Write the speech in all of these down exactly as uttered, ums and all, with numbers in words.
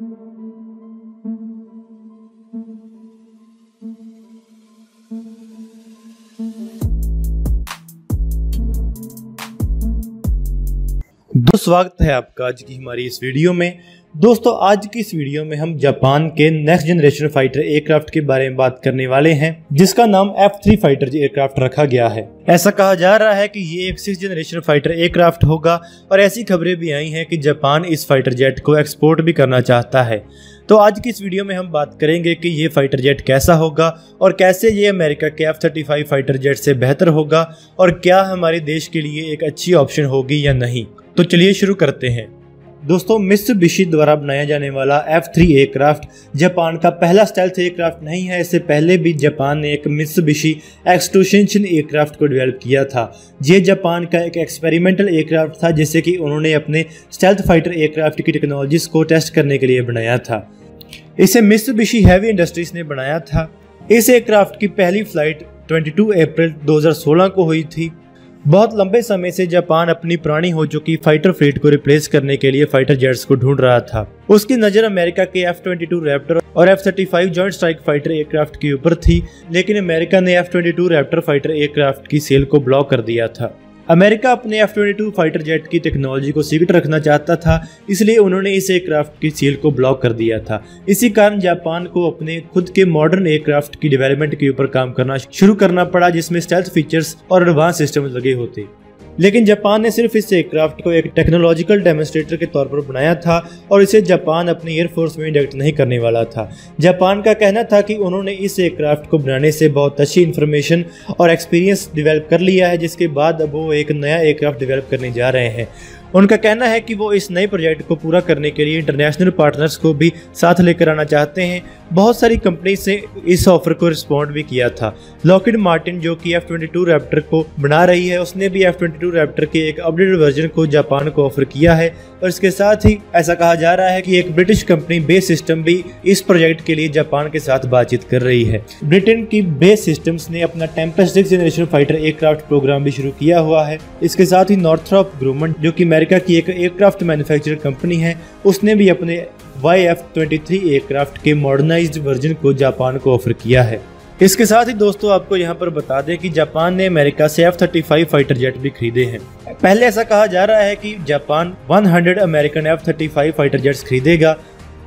दोस्तों स्वागत है आपका आज की हमारी इस वीडियो में। दोस्तों आज की इस वीडियो में हम जापान के नेक्स्ट जनरेशन फाइटर एयरक्राफ्ट के बारे में बात करने वाले हैं, जिसका नाम एफ थ्री फाइटर एयरक्राफ्ट रखा गया है। ऐसा कहा जा रहा है कि ये एक सिक्स जनरेशन फाइटर एयरक्राफ्ट होगा और ऐसी खबरें भी आई हैं कि जापान इस फाइटर जेट को एक्सपोर्ट भी करना चाहता है। तो आज की इस वीडियो में हम बात करेंगे कि ये फाइटर जेट कैसा होगा और कैसे ये अमेरिका के F thirty five fighter jet से बेहतर होगा और क्या हमारे देश के लिए एक अच्छी ऑप्शन होगी या नहीं। तो चलिए शुरू करते हैं। दोस्तों मित्सुबिशी द्वारा बनाया जाने वाला एफ थ्री एयरक्राफ्ट जापान का पहला स्टेल्थ एयरक्राफ्ट नहीं है। इससे पहले भी जापान ने एक Mitsubishi X two Shinshin aircraft को डेवलप किया था। ये जापान का एक एक्सपेरिमेंटल एयरक्राफ्ट था जिसे कि उन्होंने अपने स्टेल्थ फाइटर एयरक्राफ्ट की टेक्नोलॉजीज को टेस्ट करने के लिए बनाया था। इसे मित्सुबिशी हेवी इंडस्ट्रीज ने बनाया था। इस एयरक्राफ्ट की पहली फ्लाइट बाईस अप्रैल दो हज़ार सोलह को हुई थी। बहुत लंबे समय से जापान अपनी पुरानी हो चुकी फाइटर फ्लीट को रिप्लेस करने के लिए फाइटर जेट्स को ढूंढ रहा था। उसकी नजर अमेरिका के एफ ट्वेंटी टू रैप्टर और F thirty five joint strike fighter aircraft के ऊपर थी, लेकिन अमेरिका ने F twenty two Raptor fighter aircraft की सेल को ब्लॉक कर दिया था। अमेरिका अपने F twenty two fighter jet की टेक्नोलॉजी को सीक्रेट रखना चाहता था, इसलिए उन्होंने इस एयरक्राफ्ट की सेल को ब्लॉक कर दिया था। इसी कारण जापान को अपने खुद के मॉडर्न एयरक्राफ्ट की डेवलपमेंट के ऊपर काम करना शुरू करना पड़ा, जिसमें स्टेल्थ फीचर्स और एडवांस सिस्टम लगे होते। लेकिन जापान ने सिर्फ इस एयरक्राफ्ट को एक टेक्नोलॉजिकल डेमोन्स्ट्रेटर के तौर पर बनाया था और इसे जापान अपनी एयरफोर्स में इंडक्ट नहीं करने वाला था। जापान का कहना था कि उन्होंने इस एयरक्राफ्ट को बनाने से बहुत अच्छी इन्फॉर्मेशन और एक्सपीरियंस डेवलप कर लिया है, जिसके बाद अब वो एक नया एयरक्राफ्ट डेवलप करने जा रहे हैं। उनका कहना है कि वो इस नए प्रोजेक्ट को पूरा करने के लिए इंटरनेशनल पार्टनर्स को भी साथ लेकर आना चाहते हैं। बहुत सारी कंपनी से इस ऑफर को रिस्पॉन्ड भी किया था। लॉकहीड मार्टिन जो कि एफ ट्वेंटी टू रैप्टर को बना रही है, उसने भी एफ ट्वेंटी टू रैप्टर के एक अपडेटेड वर्जन को जापान को ऑफर किया है। और इसके साथ ही ऐसा कहा जा रहा है कि एक ब्रिटिश कंपनी बेस सिस्टम भी इस प्रोजेक्ट के लिए जापान के साथ बातचीत कर रही है। ब्रिटेन की बेस सिस्टम्स ने अपना Tempest six generation fighter aircraft programme भी शुरू किया हुआ है। इसके साथ ही नॉर्थरॉप ग्रूमन जो कि अमेरिका की एक एयरक्राफ्ट मैन्युफैक्चरर कंपनी है, उसने भी अपने Y F twenty three aircraft के मॉडर्नाइज्ड वर्जन को जापान को ऑफर किया है। इसके साथ ही दोस्तों आपको यहाँ पर बता दें कि जापान ने अमेरिका से F thirty five fighter jet भी खरीदे हैं। पहले ऐसा कहा जा रहा है कि जापान सौ American F thirty five fighter jets खरीदेगा,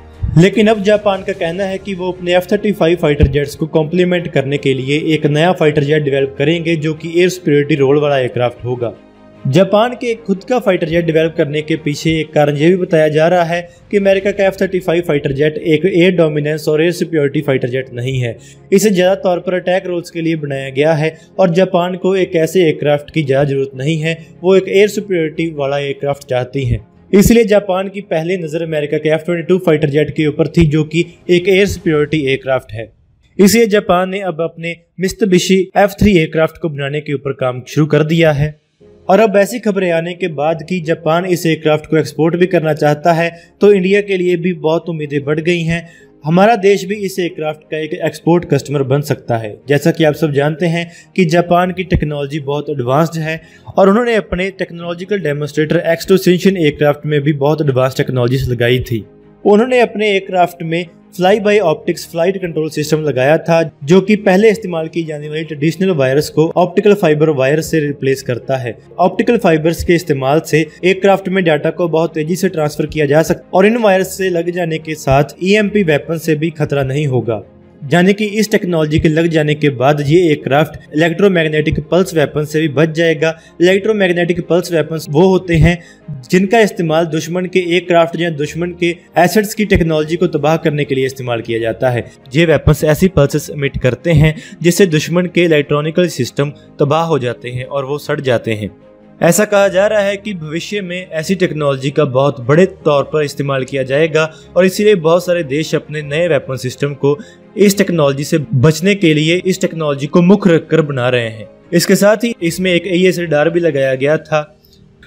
लेकिन अब जापान का कहना है कि वो अपने F thirty five fighter jets को कॉम्प्लीमेंट करने के लिए एक नया फाइटर जेट डेवलप करेंगे जो कि एयर सुपीरियरिटी रोल वाला एयरक्राफ्ट होगा। जापान के खुद का फाइटर जेट डेवलप करने के पीछे एक कारण यह भी बताया जा रहा है कि अमेरिका का F thirty five fighter jet एक एयर डोमिनेंस और एयर सुपीरियरिटी फाइटर जेट नहीं है। इसे ज़्यादा तौर पर अटैक रोल्स के लिए बनाया गया है और जापान को एक ऐसे एयरक्राफ्ट की ज़्यादा जरूरत नहीं है, वो एक एयर सुपीरियरिटी वाला एयरक्राफ्ट चाहती हैं। इसलिए जापान की पहली नज़र अमेरिका के F twenty two fighter jet के ऊपर थी जो कि एक एयर सुपीरियरिटी एयरक्राफ्ट है। इसलिए जापान ने अब अपने मित्सुबिशी एफ थ्री एयरक्राफ्ट को बनाने के ऊपर काम शुरू कर दिया है। और अब ऐसी खबरें आने के बाद कि जापान इस एयरक्राफ्ट को एक्सपोर्ट भी करना चाहता है, तो इंडिया के लिए भी बहुत उम्मीदें बढ़ गई हैं। हमारा देश भी इस एयरक्राफ्ट का एक एक्सपोर्ट कस्टमर बन सकता है। जैसा कि आप सब जानते हैं कि जापान की टेक्नोलॉजी बहुत एडवांस्ड है और उन्होंने अपने technological demonstrator X two Shinshin aircraft में भी बहुत एडवांस टेक्नोलॉजीज लगाई थी। उन्होंने अपने एयरक्राफ्ट में fly by optics flight control system लगाया था, जो कि पहले इस्तेमाल की जाने वाली ट्रेडिशनल वायर्स को ऑप्टिकल फाइबर वायर से रिप्लेस करता है। ऑप्टिकल फाइबर्स के इस्तेमाल से एयरक्राफ्ट में डाटा को बहुत तेजी से ट्रांसफर किया जा सकता और इन वायर्स से लग जाने के साथ ई एम पी वेपन से भी खतरा नहीं होगा। यानी कि इस टेक्नोलॉजी के लग जाने के बाद ये एयरक्राफ्ट इलेक्ट्रोमैग्नेटिक पल्स वेपन से भी बच जाएगा। इलेक्ट्रोमैग्नेटिक पल्स वेपन्स वो होते हैं जिनका इस्तेमाल दुश्मन के एयरक्राफ्ट या दुश्मन के एसेट्स की टेक्नोलॉजी को तबाह करने के लिए इस्तेमाल किया जाता है। ये वेपन्स ऐसी पल्सेस एमिट करते हैं जिससे दुश्मन के इलेक्ट्रॉनिकल सिस्टम तबाह हो जाते हैं और वो सड़ जाते हैं। ऐसा कहा जा रहा है कि भविष्य में ऐसी टेक्नोलॉजी का बहुत बड़े तौर पर इस्तेमाल किया जाएगा और इसीलिए बहुत सारे देश अपने नए वेपन सिस्टम को इस टेक्नोलॉजी से बचने के लिए इस टेक्नोलॉजी को मुख्य रखकर बना रहे हैं। इसके साथ ही इसमें एक ए ई एस रडार भी लगाया गया था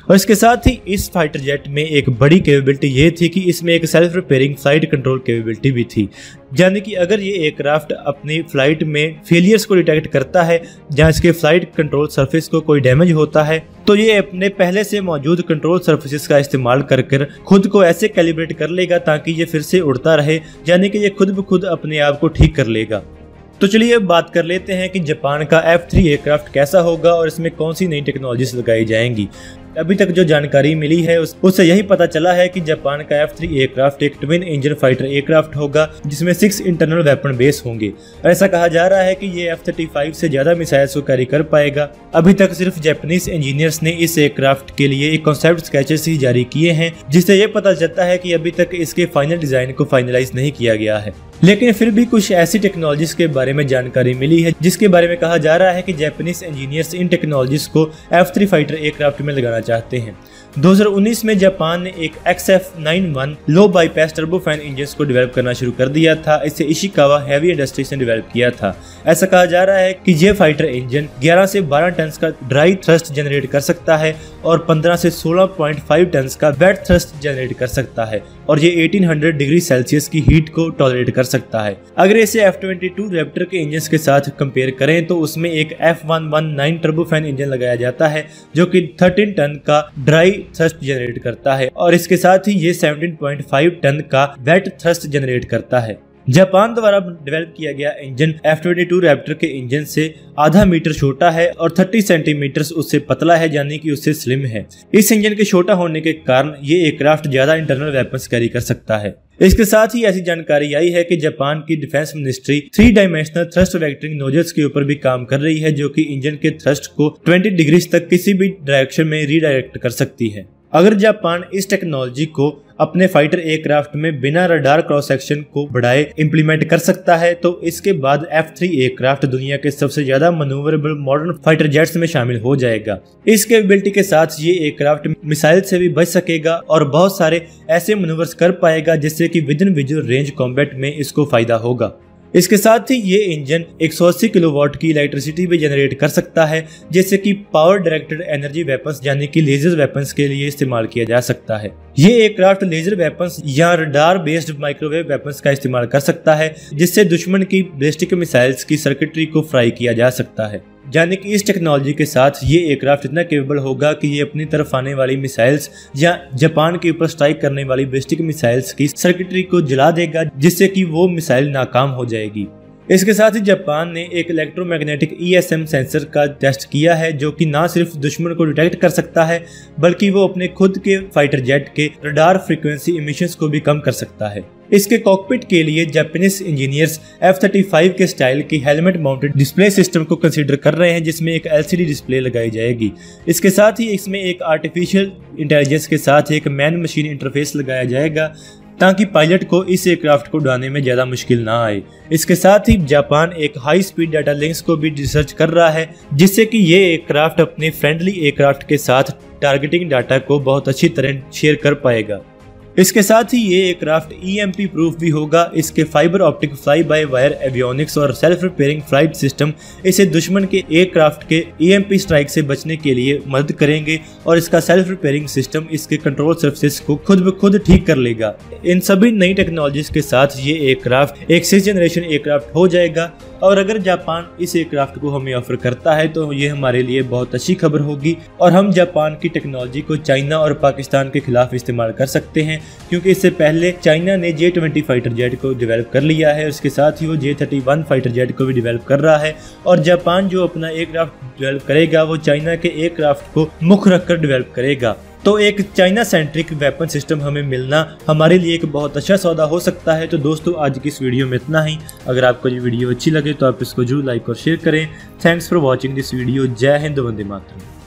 और इसके साथ ही इस फाइटर जेट में एक बड़ी कैपेबिलिटी ये थी कि इसमें एक self repairing flight control capability भी थी, यानी कि अगर ये एयरक्राफ्ट अपनी फ्लाइट में फेलियर्स को डिटेक्ट करता है जहां इसके फ्लाइट कंट्रोल सरफेस को कोई डैमेज होता है, तो ये अपने पहले से मौजूद कंट्रोल सरफेसेस का इस्तेमाल कर कर खुद को ऐसे कैलिब्रेट कर लेगा ताकि ये फिर से उड़ता रहे, यानी कि ये खुद ब खुद अपने आप को ठीक कर लेगा। तो चलिए अब बात कर लेते हैं कि जापान का एफ थ्री एयरक्राफ्ट कैसा होगा और इसमें कौन सी नई टेक्नोलॉजीज लगाई जाएंगी। अभी तक जो जानकारी मिली है उस, उससे यही पता चला है कि जापान का एफ थ्री एयरक्राफ्ट एक ट्विन इंजन फाइटर एयरक्राफ्ट होगा जिसमें सिक्स इंटरनल वेपन बेस होंगे। ऐसा कहा जा रहा है कि ये एफ थर्टी फाइव से ज्यादा मिसाइल्स को कैरी कर पाएगा। अभी तक सिर्फ जापानीज इंजीनियर्स ने इस एयरक्राफ्ट के लिए एक कॉन्सेप्ट स्केचेस ही जारी किए हैं, जिससे ये पता चलता है कि अभी तक इसके फाइनल डिजाइन को फाइनलाइज नहीं किया गया है। लेकिन फिर भी कुछ ऐसी टेक्नोलॉजीज के बारे में जानकारी मिली है जिसके बारे में कहा जा रहा है कि जापानीज इंजीनियर्स इन टेक्नोलॉजीज को एफ थ्री फाइटर एयरक्राफ्ट में लगाना चाहते हैं। दो हज़ार उन्नीस में जापान ने एक X F ninety one low bypass turbofan engine को डेवलप करना शुरू कर दिया था। इसे इशिकावा हैवी इंडस्ट्रीज ने डेवलप किया था। ऐसा कहा जा रहा है कि ये फाइटर इंजन ग्यारह से बारह टन का ड्राई थ्रस्ट जनरेट कर सकता है और पंद्रह से सोलह पॉइंट फाइव टन का वेट थ्रस्ट जनरेट कर सकता है और ये अठारह सौ डिग्री सेल्सियस की हीट को टॉलरेट कर सकता है। अगर इसे एफ ट्वेंटी टू रैप्टर के इंजन के साथ कंपेयर करें तो उसमें एक F one one nine turbofan engine लगाया जाता है जो कि तेरह टन का ड्राई थ्रस्ट जनरेट करता है और इसके साथ ही ये सत्रह पॉइंट फाइव टन का वेट थ्रस्ट जनरेट करता है। जापान द्वारा डेवलप किया गया engine F twenty two Raptor के इंजन से आधा मीटर छोटा है और तीस सेंटीमीटर उससे पतला है, यानी कि उससे स्लिम है। इस इंजन के छोटा होने के कारण ये एयरक्राफ्ट ज्यादा इंटरनल वेपन्स कैरी कर सकता है। इसके साथ ही ऐसी जानकारी आई है कि जापान की defence ministry three dimensional thrust vectoring nozzles के ऊपर भी काम कर रही है जो कि इंजन के थ्रस्ट को बीस डिग्री तक किसी भी डायरेक्शन में रीडायरेक्ट कर सकती है। अगर जापान इस टेक्नोलॉजी को अपने फाइटर एयरक्राफ्ट में बिना रडार क्रॉस सेक्शन को बढ़ाए इंप्लीमेंट कर सकता है तो इसके बाद एफ थ्री एयरक्राफ्ट दुनिया के सबसे ज्यादा मनूवरेबल मॉडर्न फाइटर जेट्स में शामिल हो जाएगा। इस कैपेबिलिटी के साथ ये एयरक्राफ्ट मिसाइल से भी बच सकेगा और बहुत सारे ऐसे मनूवर्स कर पाएगा जिससे कि within visual range combat में इसको फायदा होगा। इसके साथ ही ये इंजन एक सौ अस्सी किलोवाट की इलेक्ट्रिसिटी भी जनरेट कर सकता है जिससे कि पावर डायरेक्टेड एनर्जी वेपन्स यानी कि लेजर वेपन्स के लिए इस्तेमाल किया जा सकता है। ये एयरक्राफ्ट लेजर वेपन्स या रडार बेस्ड माइक्रोवेव वेपन्स का इस्तेमाल कर सकता है जिससे दुश्मन की बैलिस्टिक मिसाइल्स की सर्किटरी को फ्राई किया जा सकता है। यानी कि इस टेक्नोलॉजी के साथ ये एयरक्राफ्ट इतना केपेबल होगा कि ये अपनी तरफ आने वाली मिसाइल्स या जापान के ऊपर स्ट्राइक करने वाली बैलिस्टिक मिसाइल्स की सर्किटरी को जला देगा जिससे कि वो मिसाइल नाकाम हो जाएगी। इसके साथ ही जापान ने एक electromagnetic E S M sensor का टेस्ट किया है जो कि ना सिर्फ दुश्मन को डिटेक्ट कर सकता है बल्कि वो अपने खुद के फाइटर जेट के रडार फ्रीक्वेंसी इमिशंस को भी कम कर सकता है। इसके कॉकपिट के लिए Japanese engineers F thirty five के स्टाइल की हेलमेट माउंटेड डिस्प्ले सिस्टम को कंसीडर कर रहे हैं जिसमें एक एल सी डी डिस्प्ले लगाई जाएगी। इसके साथ ही इसमें एक आर्टिफिशियल इंटेलिजेंस के साथ एक मैन मशीन इंटरफेस लगाया जाएगा ताकि पायलट को इस एयरक्राफ्ट को उड़ाने में ज्यादा मुश्किल ना आए। इसके साथ ही जापान एक हाई स्पीड डाटा लिंक्स को भी रिसर्च कर रहा है जिससे कि ये एयरक्राफ्ट अपने फ्रेंडली एयरक्राफ्ट के साथ टारगेटिंग डाटा को बहुत अच्छी तरह शेयर कर पाएगा। इसके साथ ही ये aircraft E M P proof भी होगा। इसके fibre optic fly by wire avionics और सेल्फ रिपेयरिंग फ्लाइट सिस्टम इसे दुश्मन के एयरक्राफ्ट के ई एम पी स्ट्राइक से बचने के लिए मदद करेंगे और इसका सेल्फ रिपेयरिंग सिस्टम इसके कंट्रोल सर्फेस को खुद ब खुद ठीक कर लेगा। इन सभी नई टेक्नोलॉजीज के साथ ये एयरक्राफ्ट एक सिक्स जनरेशन एयरक्राफ्ट हो जाएगा और अगर जापान इस एयरक्राफ्ट को हमें ऑफर करता है तो ये हमारे लिए बहुत अच्छी खबर होगी और हम जापान की टेक्नोलॉजी को चाइना और पाकिस्तान के खिलाफ इस्तेमाल कर सकते हैं क्योंकि इससे पहले चाइना ने जे ट्वेंटी फाइटर जेट को डेवलप कर लिया है। उसके साथ ही वो J thirty one fighter jet को भी डेवलप कर रहा है और जापान जो अपना एयरक्राफ्ट डेवलप करेगा वो चाइना के एयरक्राफ्ट को मुख्य रखकर डेवलप करेगा। तो एक चाइना सेंट्रिक वेपन सिस्टम हमें मिलना हमारे लिए एक बहुत अच्छा सौदा हो सकता है। तो दोस्तों आज की इस वीडियो में इतना ही। अगर आपको ये वीडियो अच्छी लगे तो आप इसको जरूर लाइक और शेयर करें। Thanks for watching this video. जय हिंद, वंदे मातरम।